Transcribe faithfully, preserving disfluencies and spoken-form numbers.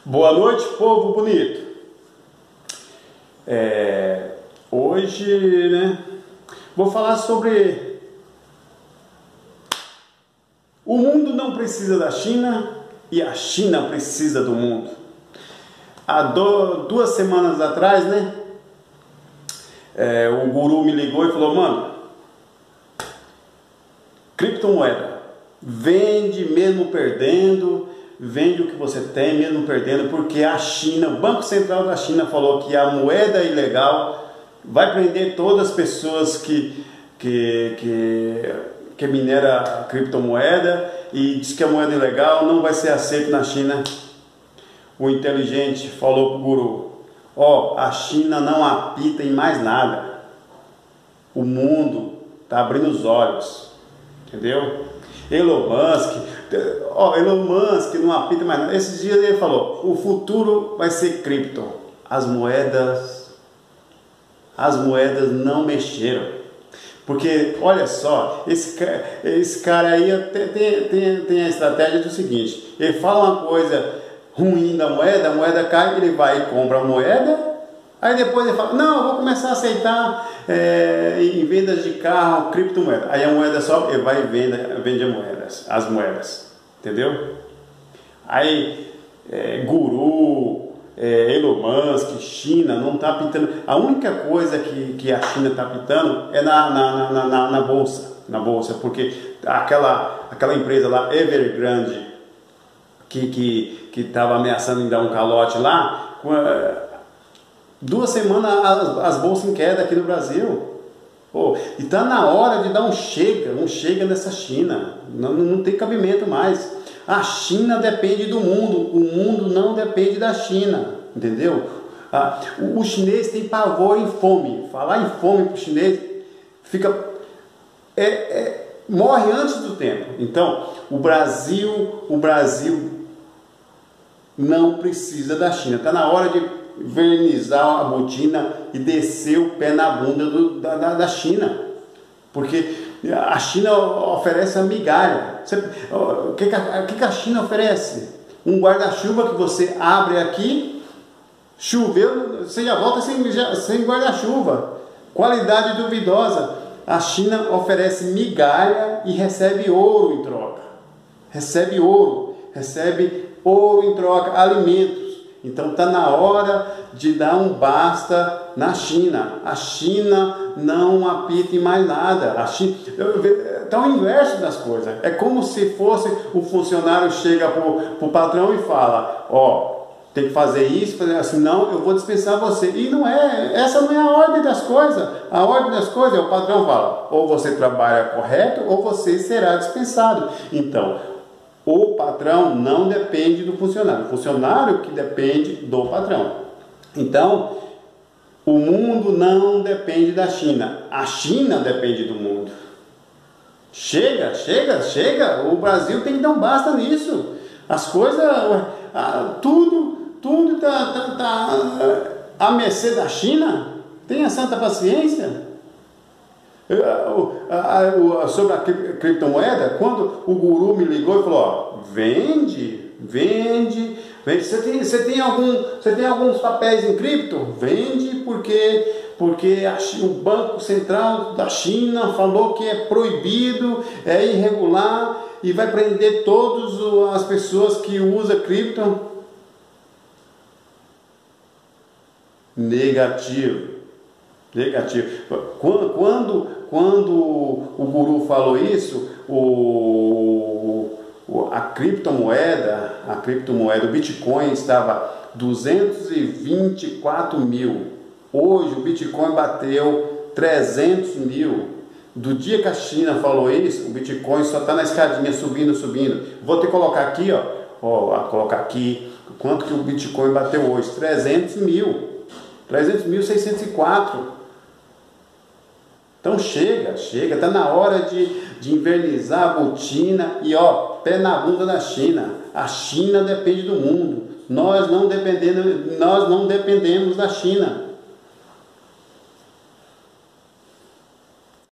Boa noite, povo bonito. É, hoje, né, vou falar sobre o mundo não precisa da China e a China precisa do mundo. Há do, duas semanas atrás, né, é, o guru me ligou e falou: mano, criptomoeda, vende mesmo perdendo. Vende o que você tem, mesmo perdendo, porque a China, o Banco Central da China falou que a moeda ilegal vai prender todas as pessoas que, que, que, que minera a criptomoeda, e diz que a moeda ilegal não vai ser aceita na China. O inteligente falou para o guru: ó, a China não apita em mais nada. O mundo está abrindo os olhos, entendeu? Elon Musk, ó, Elon Musk não apita mais nada. Esses dias ele falou: o futuro vai ser cripto. As moedas, as moedas não mexeram. Porque, olha só, esse, esse cara aí tem, tem, tem a estratégia do seguinte: ele fala uma coisa ruim da moeda, a moeda cai, ele vai e compra a moeda. Aí depois ele fala: não, eu vou começar a aceitar é, em vendas de carro, criptomoeda. Aí a moeda sobe, ele vai e vende, vende as moedas, as moedas. Entendeu? Aí, é, guru, é, Elon Musk, China, não está pintando. A única coisa que, que a China está pintando é na, na, na, na, na bolsa. Na bolsa, porque aquela, aquela empresa lá, Evergrande, que estava que, que ameaçando em dar um calote lá, duas semanas as, as bolsas em queda aqui no Brasil. Oh, e está na hora de dar um chega, um chega nessa China. Não, não tem cabimento mais. A China depende do mundo, o mundo não depende da China, entendeu? Ah, o, o chinês tem pavor em fome. Falar em fome para o chinês fica é, é, morre antes do tempo. Então, o Brasil, o Brasil não precisa da China. Está na hora de vernizar a botina e descer o pé na bunda do, da, da China, porque a China oferece a migalha. Você, o que, que, a, que, que a China oferece? Um guarda-chuva que você abre aqui, choveu, você já volta sem, sem guarda-chuva, qualidade duvidosa. A China oferece migalha e recebe ouro em troca, recebe ouro, recebe ouro em troca, alimentos. Então está na hora de dar um basta na China. A China não apita em mais nada. A China está o inverso das coisas. É como se fosse o funcionário chega para o patrão e fala: ó, tem que fazer isso, fazer assim, não, eu vou dispensar você. E não é, essa não é a ordem das coisas. A ordem das coisas é o patrão fala: ou você trabalha correto ou você será dispensado. Então, o patrão não depende do funcionário, o funcionário que depende do patrão. Então, o mundo não depende da China, a China depende do mundo. Chega, chega, chega, o Brasil tem que dar um basta nisso. As coisas, tudo, tudo está tá, tá à mercê da China. Tenha santa paciência. Sobre a criptomoeda, quando o guru me ligou e falou: ó, vende, vende, vende. Você tem, você tem algum, você tem alguns papéis em cripto? Vende, porque porque a, o Banco Central da China falou que é proibido, é irregular e vai prender todas as pessoas que usam cripto. Negativo. Negativo. Quando, quando, quando o guru falou isso, o, a criptomoeda, a criptomoeda, o Bitcoin estava duzentos e vinte e quatro mil. Hoje o Bitcoin bateu trezentos mil. Do dia que a China falou isso, o Bitcoin só está na escadinha, subindo, subindo. Vou ter que colocar aqui, ó, ó, colocar aqui quanto que o Bitcoin bateu hoje: trezentos mil. trezentos mil seiscentos e quatro. Então chega, chega, está na hora de, de invernizar a botina e ó, pé na bunda da China. A China depende do mundo. Nós não dependemos, nós não dependemos da China.